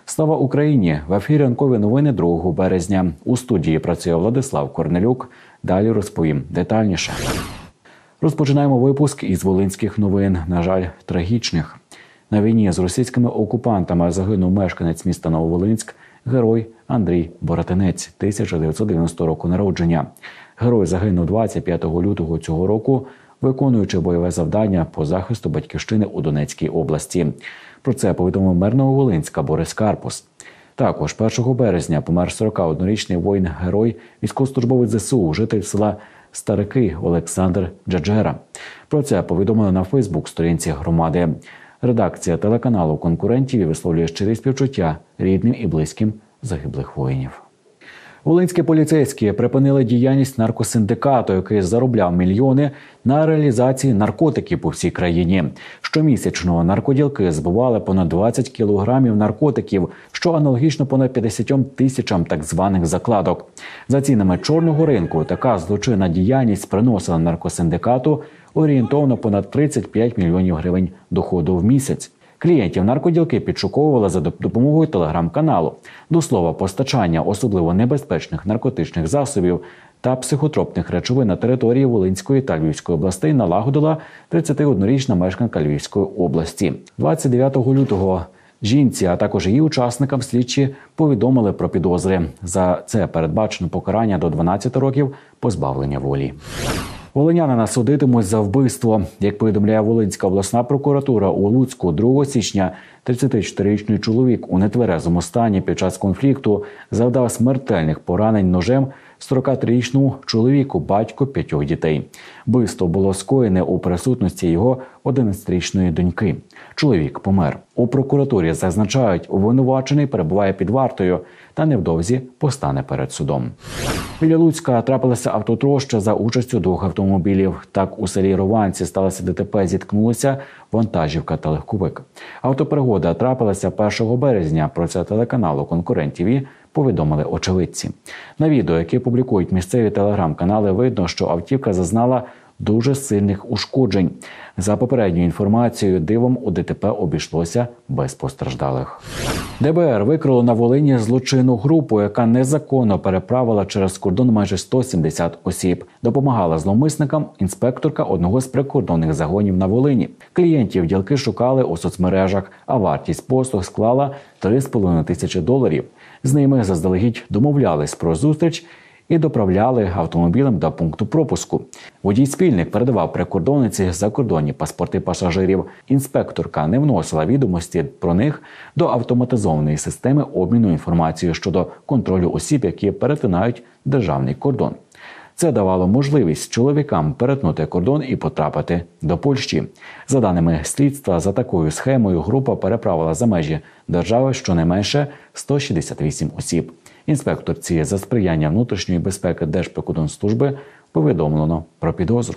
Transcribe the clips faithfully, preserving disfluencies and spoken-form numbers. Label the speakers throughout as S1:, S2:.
S1: Слава Україні! В ефірі ранкові новини другого березня. У студії працює Владислав Корнелюк. Далі розповім детальніше. Розпочинаємо випуск із волинських новин, на жаль, трагічних. На війні з російськими окупантами загинув мешканець міста Нововолинськ, герой Андрій Боротинець, тисяча дев'ятсот дев'яностого року народження. Герой загинув двадцять п'ятого лютого цього року, виконуючи бойове завдання по захисту батьківщини у Донецькій області. Про це повідомив мер Нововолинська Борис Карпус. Також першого березня помер сорокаоднорічний воїн-герой, військовослужбовець зе се у, житель села Старики Олександр Джаджера. Про це повідомили на Фейсбук-сторінці громади. Редакція телеканалу конкурентів висловлює щирі співчуття рідним і близьким загиблих воїнів. Волинські поліцейські припинили діяльність наркосиндикату, який заробляв мільйони на реалізації наркотиків по всій країні. Щомісячно наркоділки збували понад двадцять кілограмів наркотиків, що аналогічно понад п'ятдесятьом тисячам так званих закладок. За цінами чорного ринку, така злочинна діяльність приносила наркосиндикату орієнтовно понад тридцять п'ять мільйонів гривень доходу в місяць. Клієнтів наркоділки підшуковували за допомогою телеграм-каналу. До слова, постачання особливо небезпечних наркотичних засобів та психотропних речовин на території Волинської та Львівської областей налагодила тридцятиоднорічна мешканка Львівської області. двадцять дев'ятого лютого жінці, а також її учасникам слідчі повідомили про підозри. За це передбачено покарання до дванадцяти років позбавлення волі. Волинянина судитимуть за вбивство. Як повідомляє Волинська обласна прокуратура, у Луцьку другого січня тридцятичотирирічний чоловік у нетверезому стані під час конфлікту завдав смертельних поранень ножем сорокатрирічному чоловіку, батьку п'ятьох дітей. Вбивство було скоєне у присутності його одинадцятирічної доньки. Чоловік помер. У прокуратурі зазначають, обвинувачений перебуває під вартою та невдовзі постане перед судом. Біля Луцька трапилася автотроща за участю двох автомобілів. Так, у селі Рованці сталося де те пе, зіткнулися вантажівка та легковик. Автоперегода трапилася першого березня. Про це телеканалу конкурентів повідомили очевидці. На відео, яке публікують місцеві телеграм-канали, видно, що автівка зазнала дуже сильних ушкоджень. За попередньою інформацією, дивом у де те пе обійшлося без постраждалих. де бе ер викрило на Волині злочинну групу, яка незаконно переправила через кордон майже сто сімдесят осіб. Допомагала зловмисникам інспекторка одного з прикордонних загонів на Волині. Клієнтів ділки шукали у соцмережах, а вартість послуг склала три з половиною тисячі доларів. З ними заздалегідь домовлялись про зустріч і доправляли автомобілем до пункту пропуску. Водій-спільник передавав прикордонниці закордонні паспорти пасажирів. Інспекторка не вносила відомості про них до автоматизованої системи обміну інформацією щодо контролю осіб, які перетинають державний кордон. Це давало можливість чоловікам перетнути кордон і потрапити до Польщі. За даними слідства, за такою схемою група переправила за межі держави щонайменше сто шістдесят вісім осіб. Інспекторці за сприяння внутрішньої безпеки Держприкордонслужби повідомлено про підозру.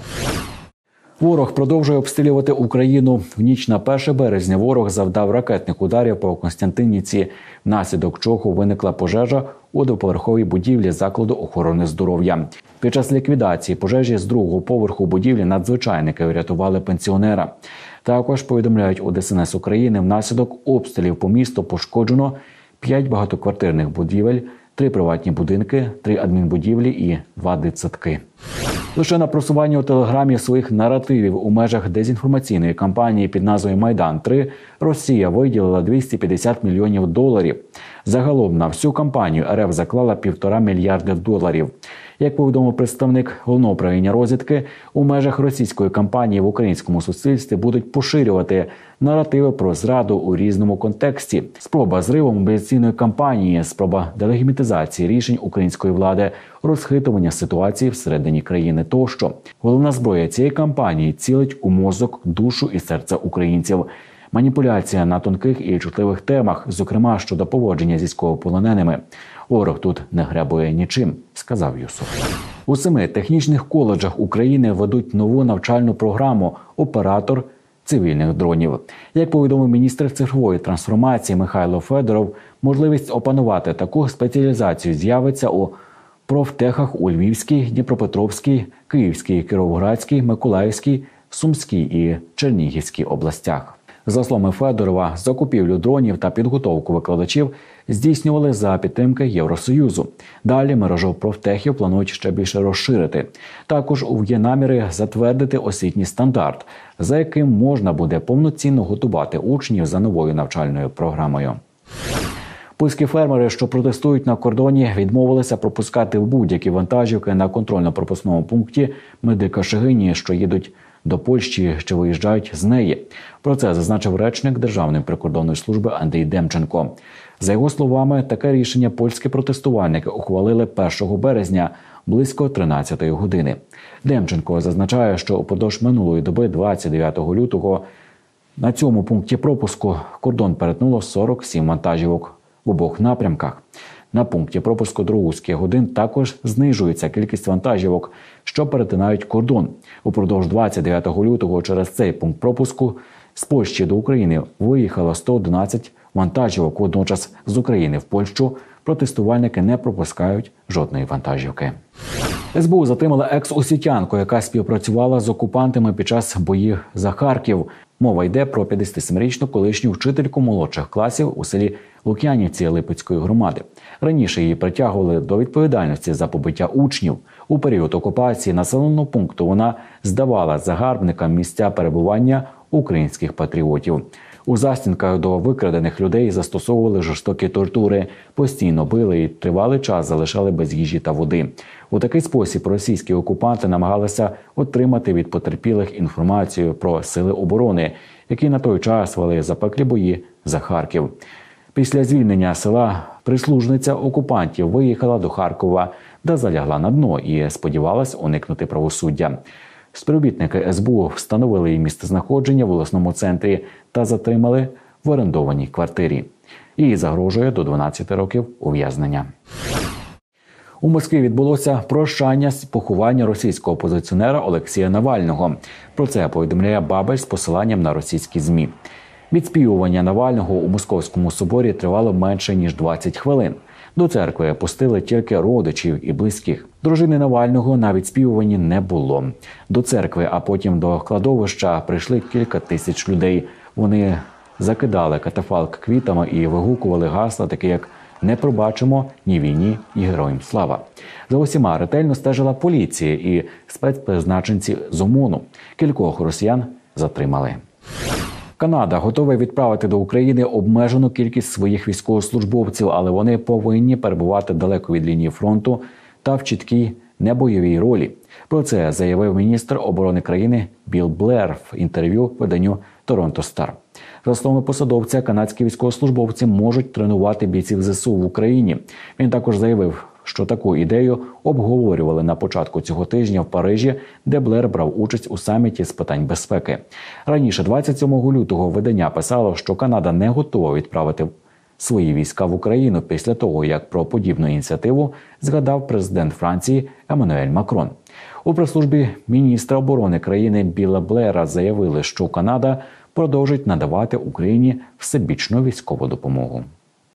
S1: Ворог продовжує обстрілювати Україну. В ніч на перше березня ворог завдав ракетних ударів по Костянтинівці, внаслідок чого виникла пожежа у двоповерховій будівлі закладу охорони здоров'я. Під час ліквідації пожежі з другого поверху будівлі надзвичайники врятували пенсіонера. Також повідомляють у де ес ен ес України, внаслідок обстрілів по місту пошкоджено п'ять багатоквартирних будівель, три приватні будинки, три адмінбудівлі і два дитсадки. Лише на просування у Телеграмі своїх наративів у межах дезінформаційної кампанії під назвою «Майдан три» Росія виділила двісті п'ятдесят мільйонів доларів. Загалом на всю кампанію ер еф заклала півтора мільярди доларів. Як повідомив представник Головного управління розвідки, у межах російської кампанії в українському суспільстві будуть поширювати наративи про зраду у різному контексті. Спроба зриву мобілізаційної кампанії, спроба делегітимізації рішень української влади, розхитування ситуації всередині країни тощо. Головна зброя цієї кампанії цілить у мозок, душу і серце українців. Маніпуляція на тонких і чутливих темах, зокрема щодо поводження з військовополоненими. Ворог тут не гребує нічим, сказав Юсуф. У семи технічних коледжах України ведуть нову навчальну програму «Оператор цивільних дронів». Як повідомив міністр цифрової трансформації Михайло Федоров, можливість опанувати таку спеціалізацію з'явиться у профтехах у Львівській, Дніпропетровській, Київській, Кіровоградській, Миколаївській, Сумській і Чернігівській областях. За словами Федорова, закупівлю дронів та підготовку викладачів здійснювали за підтримки Євросоюзу. Далі мережу профтехів планують ще більше розширити. Також є наміри затвердити освітній стандарт, за яким можна буде повноцінно готувати учнів за новою навчальною програмою. Польські фермери, що протестують на кордоні, відмовилися пропускати будь-які вантажівки на контрольно-пропускному пункті Медика-Шегині, що їдуть до Польщі, що виїжджають з неї. Про це зазначив речник Державної прикордонної служби Андрій Демченко. За його словами, таке рішення польські протестувальники ухвалили першого березня близько тринадцятої години. Демченко зазначає, що упродовж минулої доби, двадцять дев'ятого лютого, на цьому пункті пропуску кордон перетнуло сорок сім вантажівок в обох напрямках. На пункті пропуску Другуських годин також знижується кількість вантажівок, що перетинають кордон. Упродовж двадцять дев'ятого лютого через цей пункт пропуску з Польщі до України виїхало сто одинадцять вантажівок. Водночас з України в Польщу протестувальники не пропускають жодної вантажівки. ес бе у затримала екс-освітянку, яка співпрацювала з окупантами під час боїв за Харків. Мова йде про п'ятдесятисемирічну колишню вчительку молодших класів у селі Лук'янівці Липецької громади. Раніше її притягували до відповідальності за побиття учнів. У період окупації населеного пункту вона здавала загарбникам місця перебування українських патріотів. У застінках до викрадених людей застосовували жорстокі тортури, постійно били і тривалий час залишали без їжі та води. У такий спосіб російські окупанти намагалися отримати від потерпілих інформацію про сили оборони, які на той час вели запеклі бої за Харків. Після звільнення села прислужниця окупантів виїхала до Харкова, де залягла на дно і сподівалась уникнути правосуддя. Співробітники ес бе у встановили її місцезнаходження в обласному центрі та затримали в орендованій квартирі. Їй загрожує до дванадцяти років ув'язнення. У Москві відбулося прощання з поховання російського опозиціонера Олексія Навального. Про це повідомляє Бабель з посиланням на російські ЗМІ. Відспівування Навального у Московському соборі тривало менше, ніж двадцять хвилин. До церкви пустили тільки родичів і близьких. Дружини Навального на відспівуванні не було. До церкви, а потім до кладовища прийшли кілька тисяч людей. Вони закидали катафалк квітами і вигукували гасла, такі як «Не пробачимо ні війні, ні героям слава». За усіма ретельно стежила поліція і спецпризначенці з ОМОНу. Кількох росіян затримали. Канада готова відправити до України обмежену кількість своїх військовослужбовців, але вони повинні перебувати далеко від лінії фронту та в чіткій небойовій ролі. Про це заявив міністр оборони країни Білл Блер в інтерв'ю виданню «Торонто Стар». За словами посадовця, канадські військовослужбовці можуть тренувати бійців зе се у в Україні. Він також заявив, що таку ідею обговорювали на початку цього тижня в Парижі, де Блер брав участь у саміті з питань безпеки. Раніше, двадцять сьомого лютого, видання писало, що Канада не готова відправити свої війська в Україну після того, як про подібну ініціативу згадав президент Франції Еммануель Макрон. У прес-службі міністра оборони країни Білла Блера заявили, що Канада продовжить надавати Україні всебічну військову допомогу.